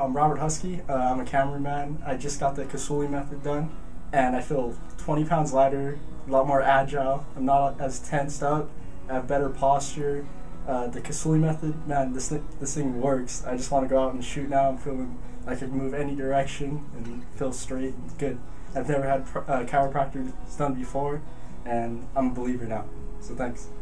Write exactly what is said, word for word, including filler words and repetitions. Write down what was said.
I'm Robert Husky. Uh, I'm a cameraman. I just got the Kousouli Method done, and I feel twenty pounds lighter, a lot more agile. I'm not as tensed up. I have better posture. Uh, the Kousouli Method, man, this this thing works. I just want to go out and shoot now. I'm feeling I can move any direction and feel straight and good. I've never had uh, chiropractic done before, and I'm a believer now. So thanks.